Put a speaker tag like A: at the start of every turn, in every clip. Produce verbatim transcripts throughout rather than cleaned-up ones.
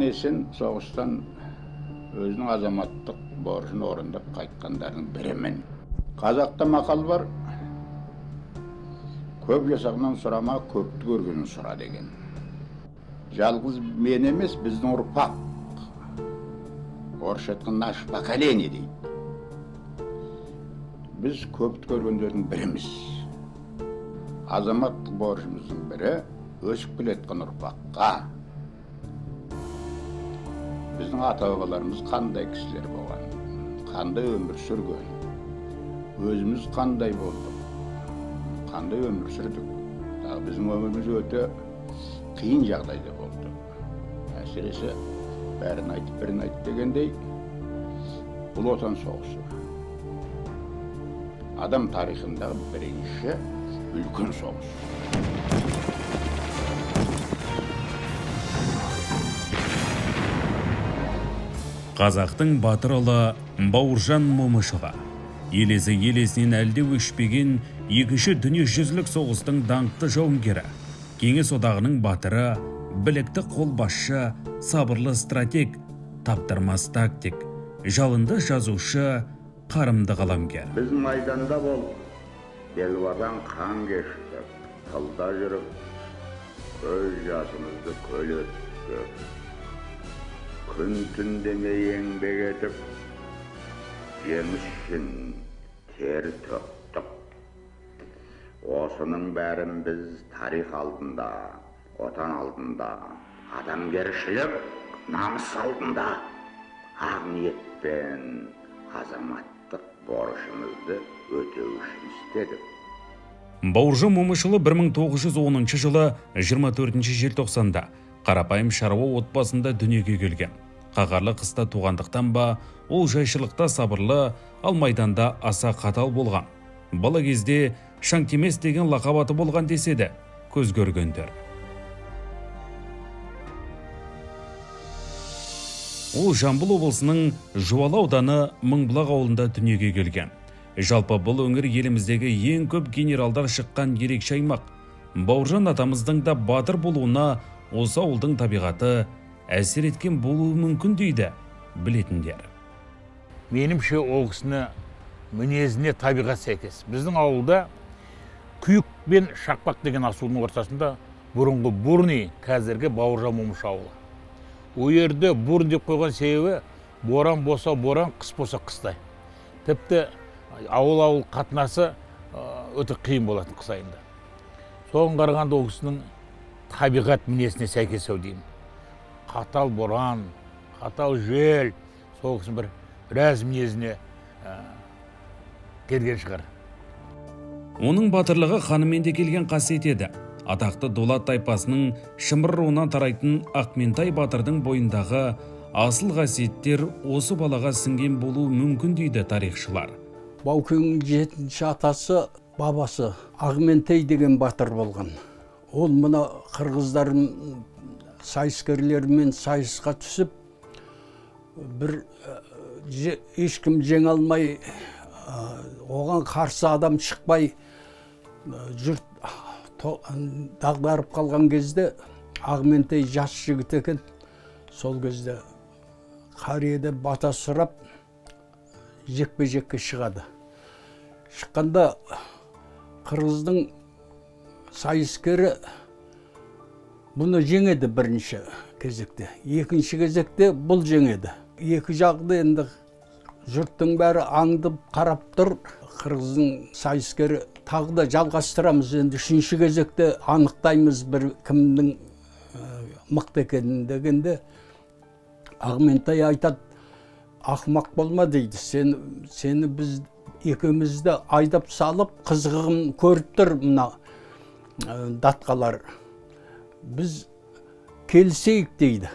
A: Amан-есен соғыстан өзінің азаматтық борышын орындап қайтқандардың бірімін. Қазақта мақал бар, көп жасағынан сұрама, көпті көргенін сұра деген. Жалғыз мен емес, біздің ұрпақ. Орысша айтқан наше поколение дейді. Біз көпті көргендердің біріміз. Азаматтық борышымыздың бірі өсіп келеткен ұрпаққа. Біздің ата-бабаларымыз қандай кісілер болған, қандай өмір сүрген, өзіміз қандай болдық, қандай өмір сүрдік. Біздің өміріміз өте қиын жағдайда болды. Әсіресе бәрін айтып, бірін айтып дегендей, бұл отан соғысы. Адам тарихындағы бірінші үлкен соғыс.
B: Қазақтың батыр ұлы Бауыржан Момышұлы елесі елесінен әлде өшпеген екінші дүниежүзілік соғыстың даңқты жауынгері, Кеңес одағының батыры, білікті қолбасшы, сабырлы стратег, таптырмас тактик, жалынды жазушы, қарымды қаламгер.
A: Біз майданда болып, белуардан қан кештік, тылда жүріп, көз жасымызды көл өттік. Күн түн демей еңбек етіп, жеңіс үшін тер төктік. Осының бәрін біз тарих алдында, отан алдында, адамгершілік, намыс алдында ақ ниетпен азаматтық борышымызды өтеу үшін істедік.
B: Бауыржан Момышұлы бір мың тоғыз жүз оныншы жылы жиырма төртінші желтоқсанда қарапайым шаруа отбасында дүниеге келген. Қаһарлы қыста туғандықтан ба, ол жайшылықта сабырлы, ал майданда аса қатал болған. Бала кезде Шаңтемес деген лақап аты болған деседі көз көргендер. Ол Жамбыл облысының Жуалы ауданы Мыңбұлақ ауылында дүниеге келген. Жалпы бұл өңір еліміздегі ең көп генералдар шыққан ерекше аймақ. Бауыржан атамыздың да батыр болуына осы ауылдың табиғаты әсер еткен болуы мүмкін дейді білетіндер.
C: Менімше ол кісіні мінезіне табиғат сәйкес. Біздің ауылда Күйік пен Шақпақ деген асудың ортасында бұрынғы Бурни, қазіргі Бауыржан Момыш ауылы. Ол жерде Бурни деп қойған себебі боран болса боран, қыс болса қыстай. Тіпті ауыл-ауыл қатынасы өте қиын болатын қыс айында. Соған қарағанда ол кісінің табиғат мінезіне сәйкес деймін. Қатал боран, қатал жел, сол кісінің бір біраз мінезіне келген шығар.
B: Оның батырлығы ханымен де келген қасиет еді. Атақты Дулат тайпасының Шымыр руынан тарайтын Ақментай батырдың бойындағы асыл қасиеттер осы балаға сіңген болуы мүмкін дейді тарихшылар.
D: Баукеңнің жетінші атасы, бабасы Ақментай деген батыр болған. Ол мұна қырғыздар сайыскерлермен сайысқа түсіп, бір ешкім жеңе алмай, оған қарсы адам шықпай, жұрт дағдарып қалған кезде Ақментай жас жігіт екен. Сол кезде қарияда бата сұрап, жекпе-жекке шығады. Шыққанда қырғыздың сайыскері бұны жеңеді бірінші кезекте. Екінші кезекте бұл жеңеді. Екі жағы енді жұрттың бәрі аңдып қарап тұр. Қырғыздың сайыскері тағы да жалғастырамыз. Енді үшінші кезекте анықтаймыз бір кімнің мықты екенін дегенде Ақментай айтады, ақымақ болма дейді. Сені, сені біз екеумізді айдап салып, қызығын көріп тұр мына датқалар. Біз келісейік дейді.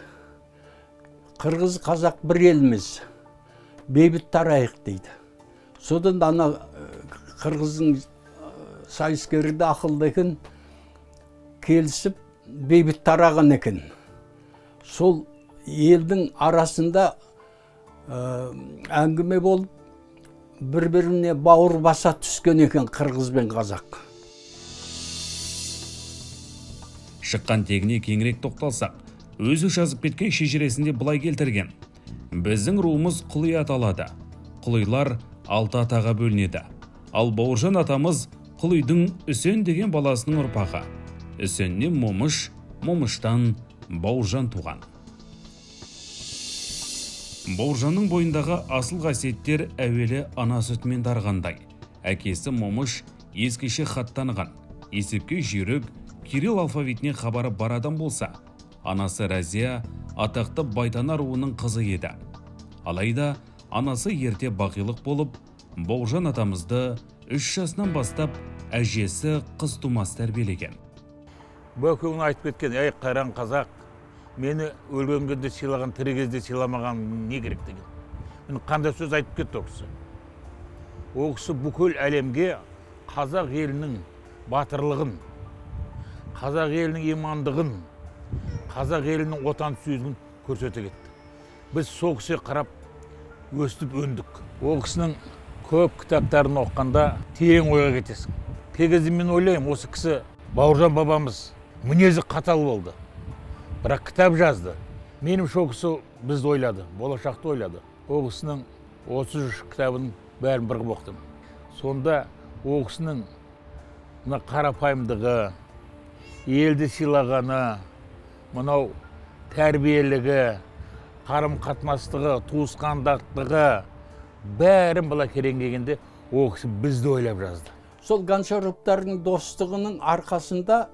D: Қырғыз қазақ бір елміз, бейбіт тарайық дейді. Содан ана қырғыздың сайыскері де ақылды екен, келісіп бейбіт тараған екен. Сол елдің арасында әңгіме болып, бір-біріне бауыр баса түскен екен қырғыз бен қазақ.
B: Шыққан тегіне кеңірек тоқталсақ, өзі жазып кеткен шежіресінде былай келтірген: біздің руымыз Құлый аталады. Құлыйлар алты атаға бөлінеді. Ал Бауыржан атамыз Құлыйдың Үсен деген баласының ұрпағы. Үсеннен Момыш, Момыштан Бауыржан туған. Бауыржанның бойындағы асыл қасиеттер әуелі ана сүтімен дарғандай. Әкесі Момыш ескіше хат таныған, есепке жүйрік, Кирилл алфавитіне хабары бар адам болса, анасы Разия атақты Байтана руының қызы еді. Алайда анасы ерте бақилық болып, Бауыржан атамызды үш жасынан бастап әжесі қыз тумас тәрбиелеген.
C: Бөкең айтып кеткен: "Ей қайран қазақ, мені өлген кезде сыйлаған, тірі кезде сыйламаған не керек?" деген. Мен қандай сөз айтып кетті ол кісі. Ол кісі бүкіл әлемге қазақ елінің батырлығын, қазақ елінің имандығын, қазақ елінің отансүйгін көрсете кетті. Біз сол кісіге қарап өстіп өндік. Ол кісінің көп кітаптарын оққанда терең ойға кетесің. Кей кезде мен ойлаймын, осы кісі Бауыржан бабамыз мінезі қатал болды, бірақ кітап жазды. Менің сол кісі бізді ойлады, болашақты ойлады. Ол кісінің отыз үш кітабын бәрін бірігіп оқыдым. Сонда ол кісінің мына қарапайымдығы, елді сыйлағаны, мынау тәрбиелігі, қарым-қатынастығы, туысқандақтығы бәрін былай кереңдегенде ол кісі бізді ойлап жазды.
D: Сол Гончаровтардың достығының арқасында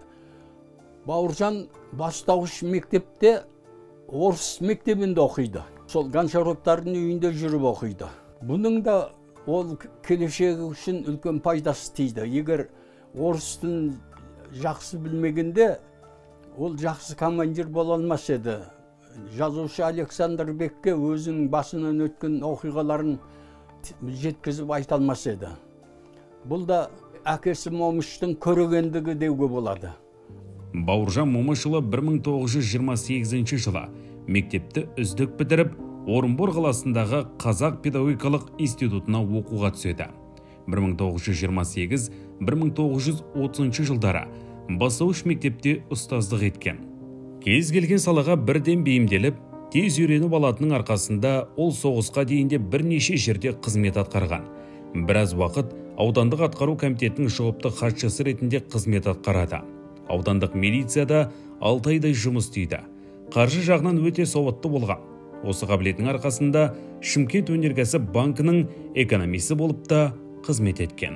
D: Бауыржан бастауыш мектепте орыс мектебінде оқиды. Сол Гончаровтардың үйінде жүріп оқиды. Бұның да ол келешегі үшін үлкен пайдасы тиді. Егер орыс тілін жақсы білмегенде, ол жақсы командир бола алмас еді. Жазушы Александр Бекке өзінің басынан өткен оқиғаларын жеткізіп айта алмас еді. Бұл да әкесі Момыштың көрегендігі деуге болады.
B: Бауыржан Момышұлы бір мың тоғыз жүз жиырма сегізінші жылы мектепті үздік бітіріп, Орынбор қаласындағы Қазақ педагогикалық институтына оқуға түседі. бір мың тоғыз жүз жиырма сегіз - бір мың тоғыз жүз отызыншы жылдары бастауыш мектепте ұстаздық еткен. Кез келген салаға бірден бейімделіп, тез үйреніп алатынның арқасында ол соғысқа дейінде бірнеше жерде қызмет атқарған. Біраз уақыт аудандық атқару комитетінің жауапты хатшысы ретінде қызмет атқарады. Аудандық милицияда алты айдай жұмыс істейді. Қаржы жағынан өте сауатты болған. Осы қабілетінің арқасында Шымкент өнеркәсіп банкінің экономисі болып та қызмет еткен.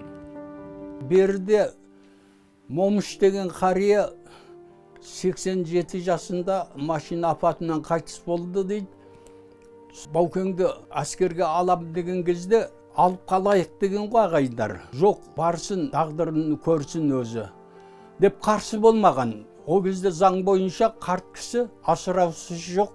D: Берде Момыш деген қария сексен жеті жасында машина апатынан қайтыс болды дейді. Баукеңді әскерге алам деген кезде алып қалайық деген ғой ағайындар. Жоқ, барсын, тағдырын көрсін өзі деп қарсы болмаған. О кезде заң бойынша қарт кісі асыраусыз жоқ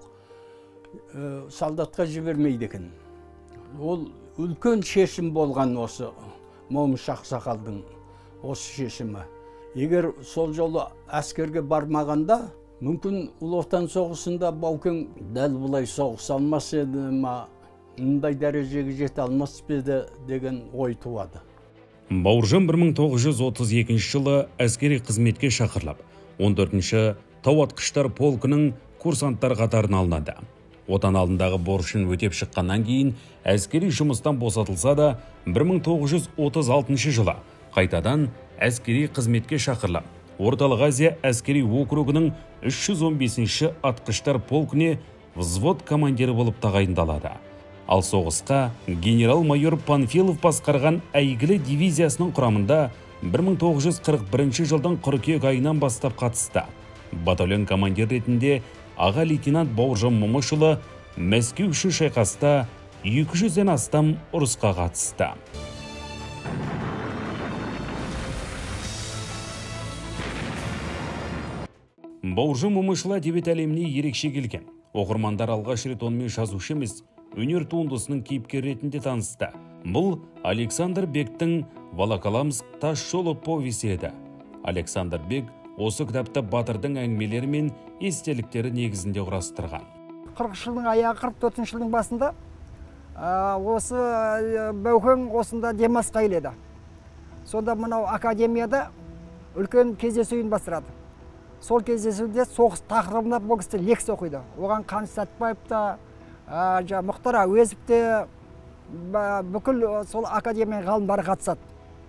D: солдатқа жібермейді екен. Ол үлкен шешім болған осы Момыш ақсақалдың осы шешімі. Егер сол жолы әскерге бармағанда, мүмкін Ұлы Отан соғысында Баукең дәл бұлай соғыса алмас еді ма, мұндай дәрежеге жете алмас еді деген ой туады.
B: Бауыржан бір мың тоғыз жүз отыз екінші жылы әскери қызметке шақырылып, он төртінші тау атқыштар полкінің курсанттар қатарына алынады. Отан алдындағы борышын өтеп шыққаннан кейін әскери жұмыстан босатылса да, бір мың тоғыз жүз отыз алтыншы жылы қайтадан әскери қызметке шақырылып, Орталық Азия әскери округінің үш жүз он бесінші атқыштар полкіне взвод командирі болып тағайындалады. Ал соғысқа генерал-майор Панфилов басқарған әйгілі дивизиясының құрамында бір мың тоғыз жүз қырық бірінші жылдың қыркүйек айынан бастап қатысты. Батальон командир ретінде аға лейтенант Бауыржан Момышұлы Мәскеу үшін шайқаста екі жүзден астам ұрысқа қатысты. Бауыржан Момышұлы әдебиет әлеміне ерекше келген. Оқырмандар алғаш рет онымен жазушы емес, өнер туындысының кейіпкер ретінде танысты. Бұл Александр Бектің Волоколамск тас жолы повесі еді. Александр Бек осы кітапта батырдың әңгімелері мен естеліктері негізінде құрастырған.
E: қырқыншы жылдың аяғы қырық төртінші жылдың басында осы Баукең осында демалысқа келеді. Сонда мынау академияда үлкен кездесу ұйымдастырады. сол кездесуде соғыс тақырыбына бұл кісі лекция оқиды. Оған Қаныш Сәтбаев та, Мұхтар Әуезов те, бүкіл сол академия ғалымдары қатысады.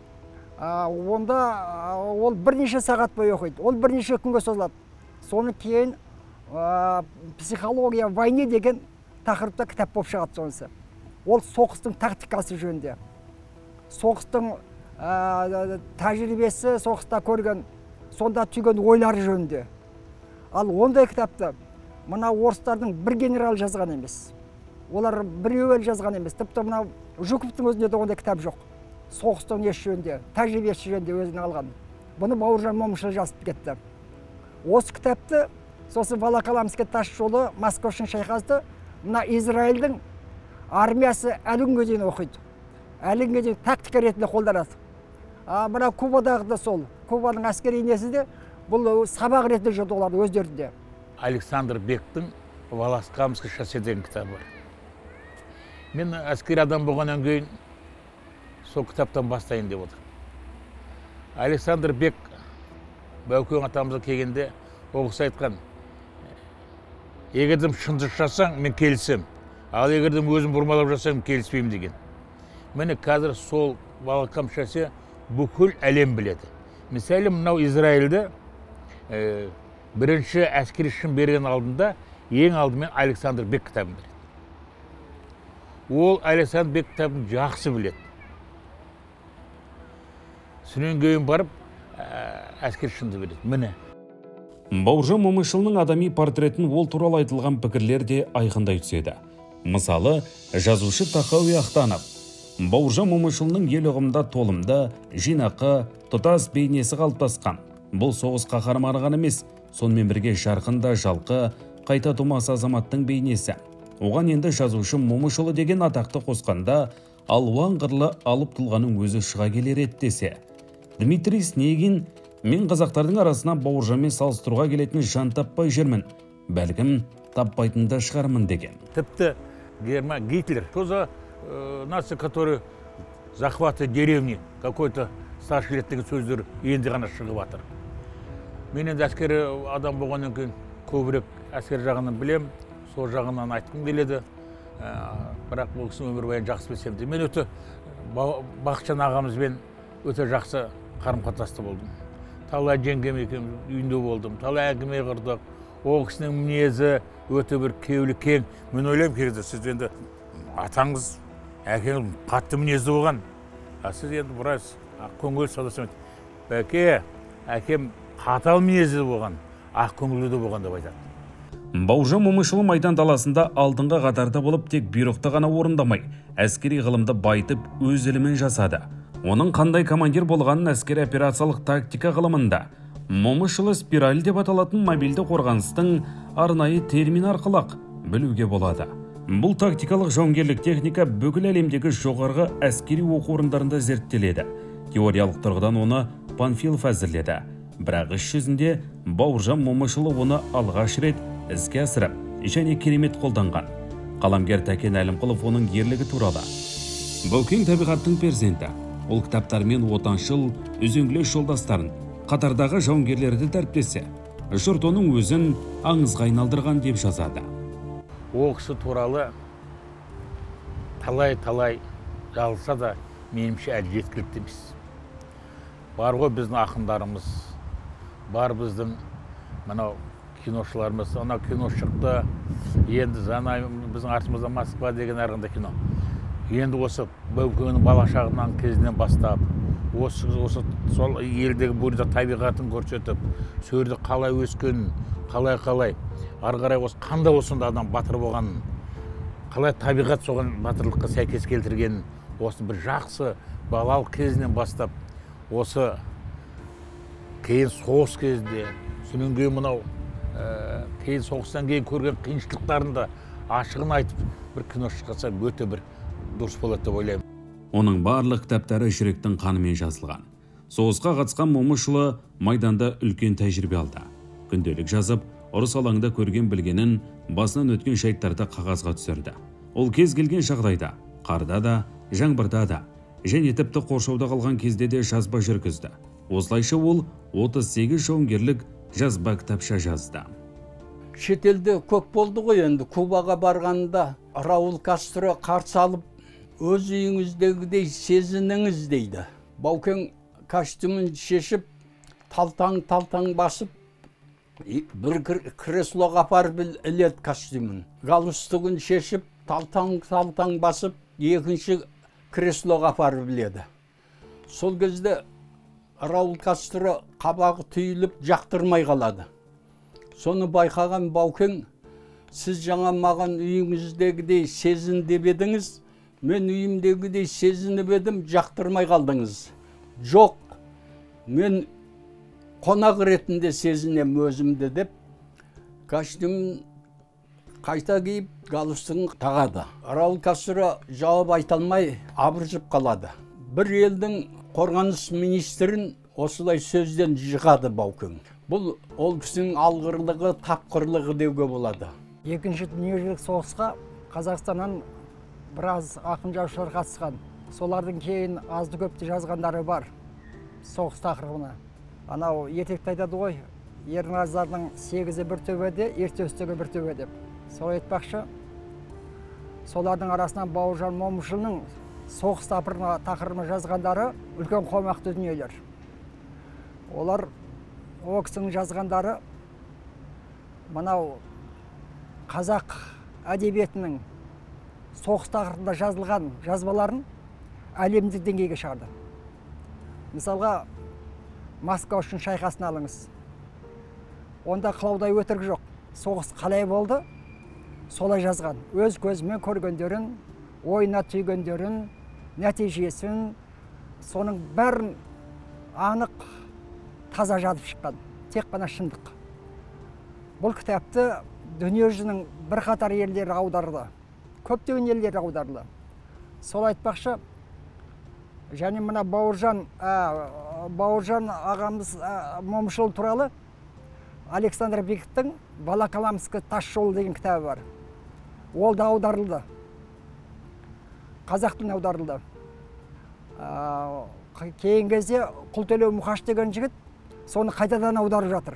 E: Онда ол бірнеше сағат бойы оқиды. Ол бірнеше күнге созылады. Соны кейін психология войны деген тақырыпта кітап болып шығады сонысы. Ол соғыстың тактикасы жөнінде. Соғыстың тәжірибесі, соғыста көрген, сонда түйген ойлары жөнінде. Ал ондай кітапты мына орыстардың бір генерал жазған емес. Олар біреуі жазған емес. Тіпті мына Жуковтың өзінде де ондай кітап жоқ. Соғыстың несі жөнінде, тәжірибесі жөнінде өзінің алған. Бұны Бауыржан Момышұлы жазып кетті. Осы кітапты сосын Волоколамский тас жолы, Московский шайқасты мына Израильдің армиясы әлі күнге дейін оқиды. Әлі күнге дейін тактика ретінде қолданады. Мына Кубадағы да сол. Кубаның әскери несі де бұл сабақ ретінде жүрді олар өздерінде.
C: Александр Бектің Волоколамский шоссе деген кітабы бар. Мен әскери адам болғаннан кейін сол кітаптан бастайын деп отыр. Александр Бек Баукең атамызға келгенде ол кісі айтқан: егердім шындық жасаң, мен келісем. Ал егердім өзім бұрмалап жасаң, келіспеймін деген. Міне қазір сол Волоколамский шоссе бүкіл әлем біледі. Мысалы, мынау Израильді бірінші әскери шын берген алдында ең алдымен Александр Бек кітабын береді. Ол Александр Бек кітабын жақсы біледі. Сонан кейін барып әскери шынды береді. Міне.
B: Бауыржан Момышұлының адами портретін ол туралы айтылған пікірлер де айқындай түседі. Мысалы, жазушы Тахауи Ахтанов Бауыржан Момышұлының ел ұғымда толымды, жинақы, тұтас бейнесі қалыптасқан. Бұл соғыс қаһарманы ғана емес, сонымен бірге жарқында жалқы, қайта тумас азаматтың бейнесі. Оған енді жазушы Момышұлы деген атақты қосқанда, алуан қырлы алып тұлғаның өзі шыға келер еді десе. Дмитрий Снегин: мен қазақтардың арасына Бауыржанмен салыстыруға келетін жан таппай жүрмін. Бәлкім таппайтын да шығармын деген.
C: Тіпті Гитлер, что за нация, которая захватывает деревни, какой-то старший лет деген сөздер енді ғана шығып жатыр. Мен енді әскери адам болғаннан кейін көбірек әскери жағынан білем, сол жағынан айтқым келеді. Бірақ бұл кісінің өмірбайын жақсы білсем де. Мен өте Бақытжан ағамызбен өте жақсы қарым-қатынаста болдым. Талай жеңгем екеуміз үйінде болдым, талай әңгіме құрдық. Ол кісінің мінезі өте бір кеулі кең. Мен ойлаймын кереді, сіз енді атаңыз, әкеңіз қатты мінезді болған. А сіз енді біраз көңіл саласың. Бәке, әкем қатал мінезді болған, ақ көңілді болған деп айтады.
B: Бауыржан Момышұлы майдан даласында алдыңғы қатарда болып тек бұйрықты ғана орындамай, әскери ғылымды байытып өз ілімін жасады. Оның қандай командир болғанын әскери операциялық тактика ғылымында Момышұлы спираль деп аталатын мобильді қорғаныстың арнайы термин арқылы білуге болады. Бұл тактикалық жауынгерлік техника бүкіл әлемдегі жоғарғы әскери оқу орындарында зерттеледі. Теориялық тұрғыдан оны Панфилов әзірледі. Бірақ іс жүзінде Бауыржан Момышұлы оны алғаш рет іске асырып, және керемет қолданған. Қаламгер Тәкен Әлімқұлов оның ерлігі туралы: Баукең табиғаттың перзенті. Ол кітаптармен отаншыл, үзеңгілес жолдастарын, қатардағы жауынгерлерді дәріптесе, жұрт оның өзін аңызға айналдырған деп жазады.
C: Ол кісі туралы талай-талай жазылса да, менімше әлі жеткілікті емес. Бар ғой біздің ақындарымыз, бар біздің мынау киношыларымыз, ана кино шықты, енді жаңа біздің артымызда Москва деген арғында кино. Енді осы Баукеңнің бала шағынан кезінен бастап, осы осы сол елдегі бойда табиғатын көрсетіп, сөрді қалай өскенін, қалай-қалай, ары қарай осы қандай осында адам батыр болғанын, қалай табиғат соған батырлыққа сәйкес келтіргенін, осы бір жақсы балалық кезінен бастап, осы кейін соғыс кезінде, сонан кейін мынау кейін соғыстан кейін көрген қиыншылықтарын да ашығын айтып, бір кино шықса өте бір дұрыс болады деп ойлаймын.
B: Оның барлық кітаптары жүректің қанымен жазылған. Соғысқа қатысқан Момышұлы майданда үлкен тәжірибе алды. Күнделік жазып, ұрыс алаңында көрген білгенін, басынан өткен жайттарды қағазға түсірді. Ол кез келген жағдайда, қарда да, жаңбырда да, және тіпті қоршауда қалған кезде де жазба жүргізді. Осылайша ол отыз сегіз жауынгерлік жазба кітапша жазды.
D: Шетелде көп болды ғой енді. Кубаға барғанда Раул Кастро қарсы алып, өз үйіңіздегідей сезініңіз дейді. Баукең костюмін шешіп, талтаң-талтаң басып, бір креслоға апарып іледі костюмін. Галстугын шешіп, талтаң-талтаң басып, екінші креслоға апарып іледі. Сол кезде Раул Кастро қабағы түйіліп жақтырмай қалады. Соны байқаған Баукең, сіз жаңа маған үйіңіздегідей сезін деп едіңіз, мен үйімдегідей сезініп едім, жақтырмай қалдыңыз. Жоқ, мен қонақ ретінде сезінем өзімді деп, костюмін қайта киіп, галстугын тағады. Раул Кастро жауап айта алмай абыржып қалады. Бір елдің қорғаныс министрін осылай сөзден жығады Баукең. Бұл ол кісінің алғырлығы, тапқырлығы деуге болады.
E: Екінші дүниежүзілік соғысқа Қазақстаннан біраз ақын жазушылар қатысқан. Солардың кейін азды көпті жазғандары бар соғыс тақырыбына. Анау ертекті айтады ғой, Ерназардың сегізі бір төбеде, ертөстігі бір төбе деп. Солай айтпақшы, солардың арасынан Бауыржан Момышұлының соғыс тақырыбына жазғандары үлкен қомақты дүниелер. Олар о кісінің жазғандары мынау қазақ әдебиетінің соғыс тақырыбында жазылған жазбаларын әлемдік деңгейге шығарды. Мысалға, Москва үшін шайқасын алыңыз. Онда қылаудай өтірік жоқ. Соғыс қалай болды? Солай жазған. Өз көзімен көргендерін, ойына түйгендерін, нәтижесін, соның бәрін анық таза жазып шыққан. Тек қана шындық. Бұл кітапты дүниежүзінің бірқатар елдері аударды. Көптеген елдер аударды. Сол айтпақшы, және мына Бауыржан, Бауыржан ағамыз Момышұлы туралы Александр Бекеттің Волоколамск тас жолы деген кітабы бар. Ол да аударылды. Қазақ тіліне аударылды. Кейін кезде Құлтөлеу Мұқаш деген жігіт соны қайтадан аударып жатыр.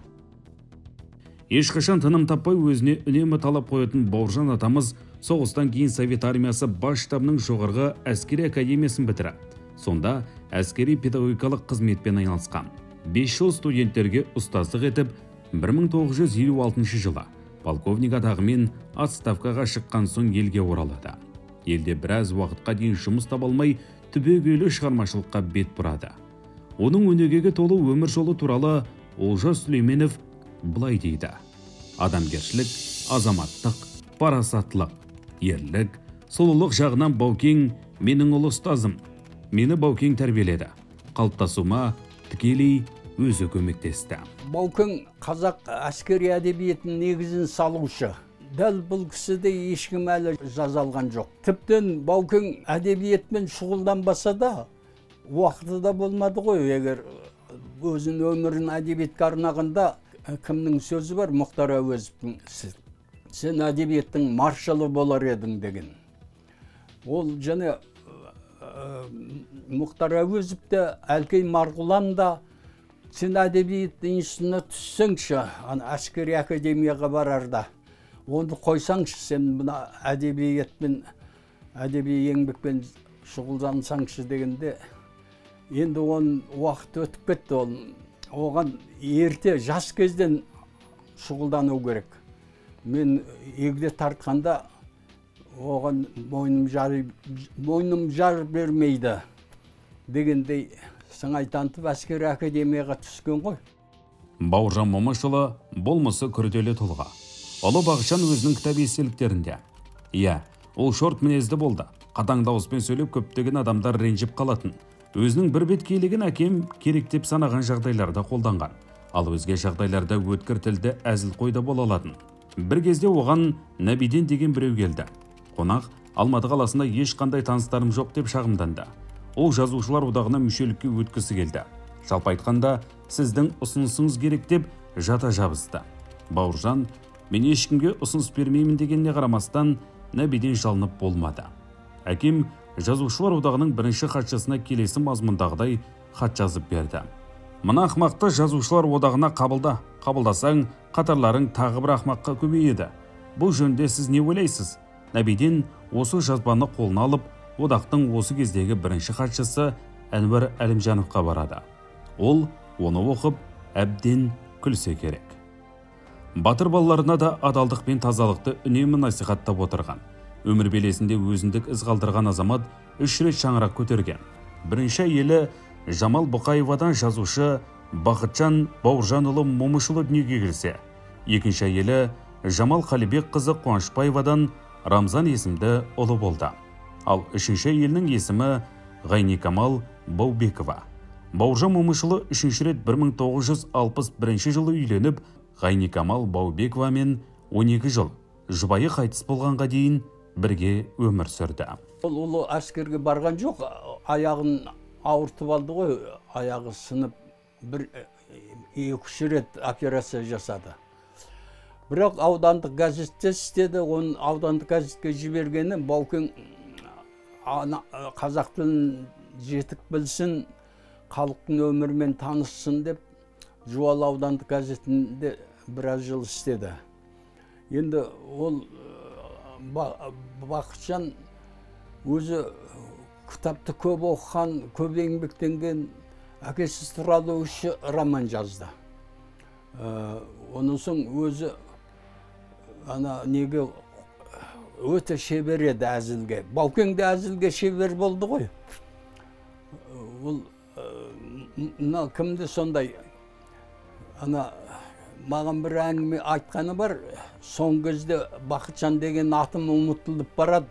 B: Ешқашан тыным таппай өзіне үнемі талап қоятын Бауыржан атамыз соғыстан кейін Совет армиясы бас штабының жоғарғы әскери академиясын бітіріп, сонда әскери педагогикалық қызметпен айналысқан. бес жыл студенттерге ұстаздық етіп, бір мың тоғыз жүз елу алтыншы жылы полковник атағымен отставкаға шыққан соң елге оралады. Елде біраз уақытқа дейін жұмыс таба алмай, түбегейлі шығармашылыққа бет бұрады. Оның өнегеге толы өмір жолы туралы Олжас Сүлейменов былай дейді: адамгершілік, азаматтық, парасаттылық, ерлік, сұлулық жағынан Баукең менің ұлы ұстазым. Мені Баукең тәрбиеледі. Қалыптасуыма тікелей өзі көмектесті.
D: Баукең қазақ әскери әдебиетінің негізін салушы. Дәл бұл кісіде ешкім әлі жаза алған жоқ. Тіптен Баукең әдебиетмен шұғылданбаса да, уақыты да болмады ғой. Егер өзінің өмірін әдебиетке арнағанда кімнің сөзі бар? Мұхтар Әуезовтің: сен әдебиеттің маршалы болар едің деген. Ол және Мұхтар Әуезов та, Әлкей Марғұлан да, сен әдебиет институтына түссеңші, әскери академияға барарда, оны қойсаңшы, сен мына әдебиетпен, әдеби еңбекпен шұғылдансаңшы дегенде, енді оның уақыт өтіп кетті. Ол оған ерте, жас кезден шұғылдану керек. Мен егде тартқанда оған мойным жар, мойным жар бермейді дегендей сыңай танытып әскери академияға түскен ғой.
B: Бауыржан Момышұлы болмысы күрделі тұлға. Ұлы Бақытжан өзінің кітап естеліктерінде: иә, ол шорт мінезді болды. Қатаң дауыспен сөйлеп, көптеген адамдар ренжіп қалатын. Өзінің бір беткейлігін әкем керек деп санаған жағдайларда қолданған. Ал өзге жағдайларда өткір тілді әзіл қойда бола алатын. Бір кезде оған Нәбиден деген біреу келді. Қонақ Алматы қаласында ешқандай таныстарым жоқ деп шағымданды. Ол жазушылар одағына мүшелікке өткісі келді. Жалпы айтқанда, сіздің ұсынысыңыз керек деп жата жабысты. Бауыржан: мен ешкімге ұсыныс бермеймін дегеніне қарамастан, Нәбиден жалынып болмады. Әкем жазушылар одағының бірінші хатшысына келесі мазмұндағыдай хат жазып берді: Мына ақмақты жазушылар одағына қабылда. Қабылдасаң, қатарларың тағы бір ақмаққа көбейеді. Бұл жөнде сіз не ойлайсыз? Нәбиден осы жазбаны қолына алып, одақтың осы кездегі бірінші хатшысы Әнуар Әлімжановқа барады. Ол оны оқып, әбден күлсе керек. Батыр балаларына да адалдық пен тазалықты үнемі насихаттап отырған. Өмір белесінде өзіндік із қалдырған азамат үш рет шаңырақ көтерген. Бірінші әйелі Жамал Бұқаевадан жазушы Бақытжан Бауыржанұлы Момышұлы дүниеге келсе, екінші әйелі Жамал Қалибек қызы Қуанышбаевадан Рамзан есімді ұлы болды. Ал үшінші әйелінің есімі Ғайникамал Баубекова. Бауыржан Момышұлы үшінші рет бір мың тоғыз жүз алпыс бірінші жылы үйленіп, Ғайникамал Баубековамен он екі жыл жұбайы қайтыс болғанға дейін бірге өмір сүрді.
D: Ол ұлы әскерге барған жоқ, аяғын ауыртып алды ғой, аяғы сынып, бір екі-үш рет операция жасады. Бірақ аудандық газетте істеді, оны аудандық газетке жібергені Баукең қазақ тілін жетік білсін, халықтың өмірімен таныссын деп, Жуалы аудандық газетінде біраз жыл істеді. Енді ол Бақытжан өзі кітапты көп оқыған, көп еңбектенген, әкесі туралы үш роман жазды. Оның соң өзі ана неге өте шебер еді әзілге. Баукең де әзілге шебер болды ғой. Ол мына кімді сондай ана маған бір әңгіме айтқаны бар, соңғы кезде Бақытжан деген атым ұмытылып барады,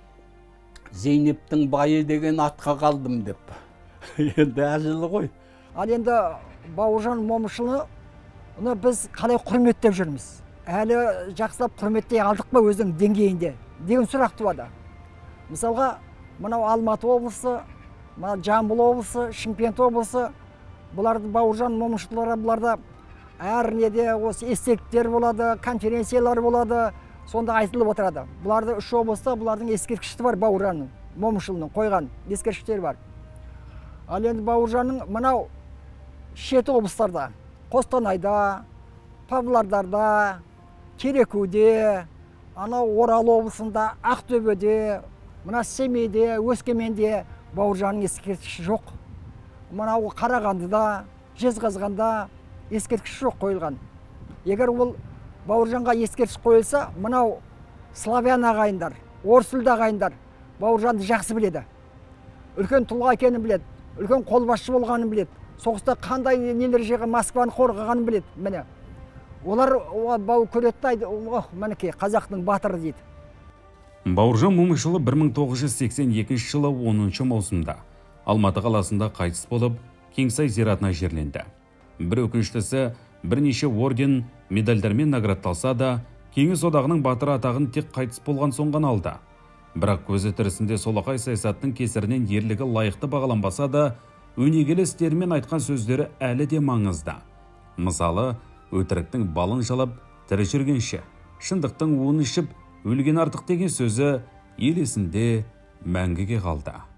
D: Зейнептің байы деген атқа қалдым деп. Енді әзілі ғой.
E: Ал енді Бауыржан Момышұлы біз қалай құрметтеп жүрміз? Әлі жақсылап құрметтей алдық па өзінің деңгейінде деген сұрақ туады. Мысалға, мынау Алматы облысы, Жамбыл облысы, Шымкент облысы, бұларды Бауыржан Момышұлылары бұларда әр неде осы естеліктер болады, конференциялар болады, сонда айтылып отырады. Бұларды үш облыста бұлардың ескерткіші бар, Бауыржанның, Момышұлының қойған ескерткіштері бар. Ал енді Бауыржанның мынау шет облыстарда, Қостанайда, Павлодарда, Керекуде, анау Орал облысында, Ақтөбеде, мына Семейде, Өскеменде Бауыржанның ескерткіші жоқ. Мынау Қарағандыда, Жезқазғанда ескерткіш жоқ қойылған. Егер ол Бауыржанға ескерткіш қойылса, мынау славян ағайындар, орысүлді ағайындар Бауыржанды жақсы біледі. Үлкен тұлға екенін біледі, үлкен қолбасшы болғанын біледі. Соғыста қандай нелер жеға Москваны қорғағанын біледі. Міне. Олар бау көретті айды, ох, мінекей қазақтың батыры дейді.
B: Бауыржан Момышұлы бір мың тоғыз жүз сексен екінші жылы оныншы маусымда Алматы қаласында қайтыс болып, Кеңсай зиратына жерленді. Бір өкініштісі бірнеше орден, медальдармен наградталса да, Кеңес одағының батыры атағын тек қайтыс болған соң ғана алды. Бірақ көзі тірісінде солақай саясаттың кесірінен ерлігі лайықты бағаланбаса да, өнегелі істерімен айтқан сөздері әлі де маңызды. Мысалы, өтіріктің балын жалап, тірі жүргенше, шындықтың уын ішіп, өлген артық деген сөзі ел есінде мәңгіге қалды.